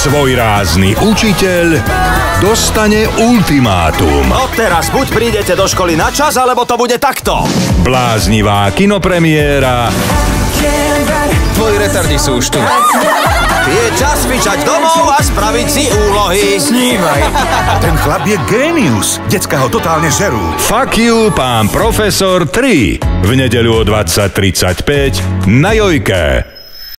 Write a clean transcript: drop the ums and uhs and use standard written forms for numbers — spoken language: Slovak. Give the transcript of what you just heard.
Svojrázny učiteľ dostane ultimátum. Odteraz buď prídete do školy na čas, alebo to bude takto. Bláznivá kinopremiéra. Tvoji retardi sú už tu. Je čas fičať domov a spraviť si úlohy. Snívaj. Ten chlap je génius. Decka ho totálne žerú. Fuck you, pán profesor 3. V nedeľu o 20:35 na Jojke.